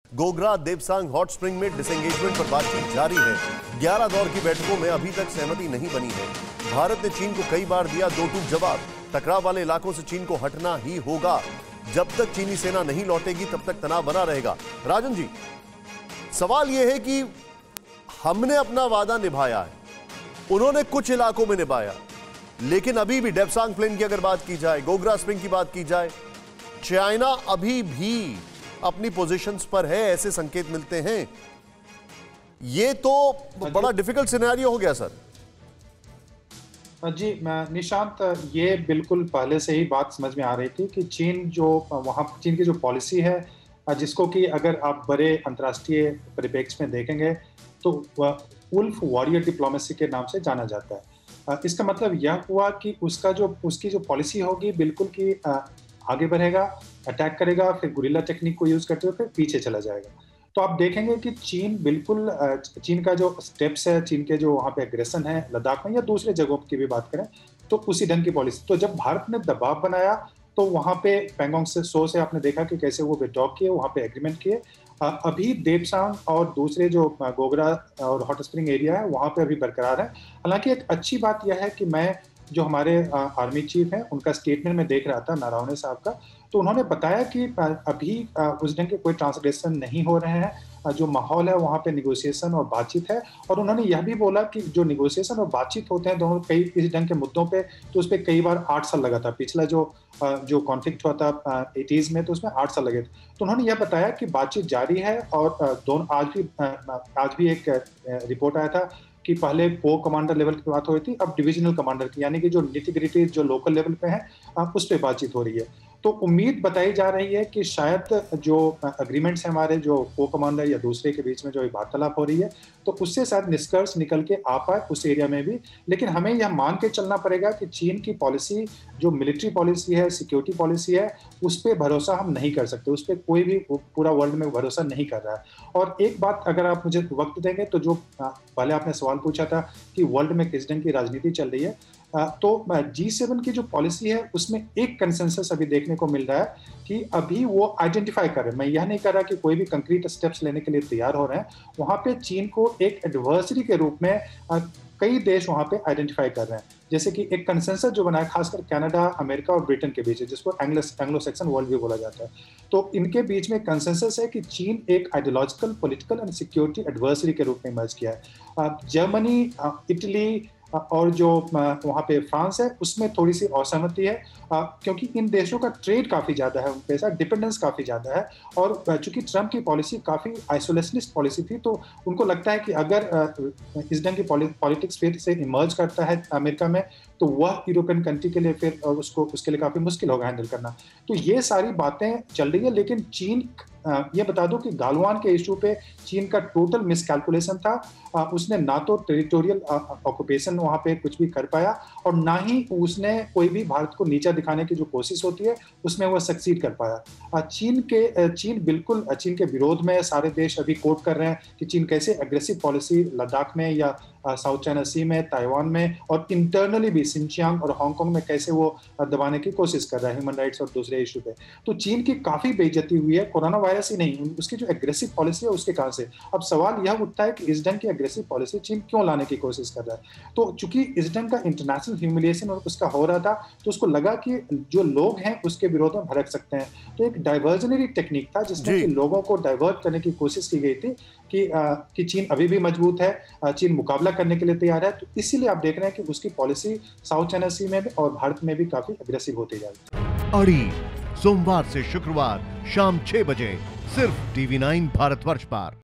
Gogra Depsang hot spring में disengagement पर बातचीत जारी है। 11 दौर की बैठकों में अभी तक सहमति नहीं बनी है। भारत ने चीन को कई बार दिया दो टूक जवाब। टकराव वाले इलाकों से चीन को हटना ही होगा। जब तक चीनी सेना नहीं लौटेगी तब तक तनाव बना रहेगा। राजन जी, सवाल यह है कि हमने अपना वादा निभाया है, उन्होंने कुछ इलाकों में निभाया, लेकिन अभी भी डेप्सांग प्लेन की अगर बात की जाए, गोगरा स्प्रिंग की बात की जाए, चाइना अभी भी अपनी पोजीशंस पर है, ऐसे संकेत मिलते हैं। ये तो बड़ा डिफिकल्ट सिनेरियो हो गया सर। जी निशांत, ये बिल्कुल पहले से ही बात समझ में आ रही थी कि चीन की जो पॉलिसी है, जिसको कि अगर आप बड़े अंतर्राष्ट्रीय परिप्रेक्ष्य में देखेंगे तो वुल्फ वॉरियर डिप्लोमेसी के नाम से जाना जाता है। इसका मतलब यह हुआ कि उसकी जो पॉलिसी होगी बिल्कुल कि आगे बढ़ेगा, अटैक करेगा, फिर गुरिल्ला टेक्निक को यूज करते हुए फिर पीछे चला जाएगा। तो आप देखेंगे कि चीन का जो स्टेप्स है, चीन के जो वहाँ पे एग्रेशन है लद्दाख में या दूसरे जगहों की भी बात करें तो उसी ढंग की पॉलिसी। तो जब भारत ने दबाव बनाया तो वहाँ पे पैंगोंग से आपने देखा कि कैसे वो विड्रॉ किए, वहाँ पे एग्रीमेंट किए। अभी देवसांग और दूसरे जो गोगरा और हॉट स्प्रिंग एरिया है वहाँ पे अभी बरकरार है। हालांकि एक अच्छी बात यह है कि मैं जो हमारे आर्मी चीफ हैं उनका स्टेटमेंट में देख रहा था, नारावने साहब का, तो उन्होंने बताया कि अभी उस ढंग के कोई ट्रांसग्रेशन नहीं हो रहे हैं। जो माहौल है वहाँ पे निगोशिएशन और बातचीत है। और उन्होंने यह भी बोला कि जो निगोशिएशन और बातचीत होते हैं दोनों कई इस ढंग के मुद्दों पे, तो उस पर कई बार 8 साल लगा था। पिछला जो कॉन्फ्लिक्ट हुआ था 80s में, तो उसमें 8 साल लगे थे। तो उन्होंने यह बताया कि बातचीत जारी है और आज भी एक रिपोर्ट आया था कि पहले कोर कमांडर लेवल की बात हो रही थी, अब डिविजनल कमांडर की, यानी कि जो निटी-ग्रिटी जो लोकल लेवल पे है उस पे बातचीत हो रही है। तो उम्मीद बताई जा रही है कि शायद जो एग्रीमेंट्स हैं हमारे जो कोर कमांडर या दूसरे के बीच में जो वार्तालाप हो रही है, तो उससे शायद निष्कर्ष निकल के आ पाए उस एरिया में भी। लेकिन हमें यह मान के चलना पड़ेगा कि चीन की पॉलिसी, जो मिलिट्री पॉलिसी है, सिक्योरिटी पॉलिसी है, उस पर भरोसा हम नहीं कर सकते। उस पर कोई भी पूरा वर्ल्ड में भरोसा नहीं कर रहा है। और एक बात अगर आप मुझे वक्त देंगे तो जो पहले आपने सवाल पूछा था कि वर्ल्ड में किस ढंग की राजनीति चल रही है, तो G7 की जो पॉलिसी है उसमें एक कंसेंसस अभी देखने को मिल रहा है कि अभी वो आइडेंटिफाई कर रहे हैं। मैं यह नहीं कर रहा कि कोई भी कंक्रीट स्टेप्स लेने के लिए तैयार हो रहे हैं। वहाँ पे चीन को एक एडवर्सरी के रूप में कई देश वहाँ पे आइडेंटिफाई कर रहे हैं। जैसे कि एक कंसेंसस जो बना है खासकर कनाडा, अमेरिका और ब्रिटेन के बीच है, जिसको एंग्लो सैक्सन वर्ल्ड भी बोला जाता है। तो इनके बीच में कंसेंसस है कि चीन एक ideological, political and security adversary के रूप में इमर्ज किया है। जर्मनी, इटली और जो वहाँ पे फ्रांस है उसमें थोड़ी सी असहमति है, क्योंकि इन देशों का ट्रेड काफ़ी ज़्यादा है, उन पे ऐसा डिपेंडेंस काफ़ी ज़्यादा है। और चूंकि ट्रंप की पॉलिसी काफ़ी आइसोलेशनिस्ट पॉलिसी थी, तो उनको लगता है कि अगर इस ढंग की पॉलिटिक्स फिर से इमर्ज करता है अमेरिका में, तो वह यूरोपियन कंट्री के लिए फिर उसके लिए काफ़ी मुश्किल होगा हैंडल करना। तो ये सारी बातें चल रही है। लेकिन चीन, ये बता दो कि गालवान के इशू पे चीन का टोटल मिसकैलकुलेशन था। उसने ना तो टेरिटोरियल ऑक्यूपेशन वहाँ पे कुछ भी कर पाया और ना ही उसने कोई भी भारत को नीचा दिखाने की जो कोशिश होती है उसमें वह सक्सीड कर पाया। चीन के विरोध में सारे देश अभी कोट कर रहे हैं कि चीन कैसे एग्रेसिव पॉलिसी लद्दाख में या साउथ चाइना सी में, ताइवान में और इंटरनली भी सिंचियांग और हांगकांग में कैसे वो दबाने की कोशिश कर रहा है ह्यूमन राइट्स और दूसरे इशू पे। तो चीन की काफी बेइज्जती हुई है, कोरोना वायरस ही नहीं, उसकी जो एग्रेसिव पॉलिसी है उसके कारण से। अब सवाल यह उठता है कि इस ढंग की एग्रेसिव पॉलिसी चीन क्यों लाने की कोशिश कर रहा है। तो चूंकि इस ढंग का इंटरनेशनल ह्यूमिलिएशन और उसका हो रहा था, तो उसको लगा कि जो लोग हैं उसके विरोध में भड़क सकते हैं। तो एक डाइवर्जनरी टेक्निक था जिसमें कि लोगों को डाइवर्ट करने की कोशिश की गई थी कि चीन अभी भी मजबूत है, चीन मुकाबला करने के लिए तैयार है। तो इसीलिए आप देख रहे हैं कि उसकी पॉलिसी साउथ चाइना सी में भी और भारत में भी काफी अग्रेसिव होती जा रही है। अड़ी सोमवार से शुक्रवार शाम 6 बजे सिर्फ TV9 भारतवर्ष पर।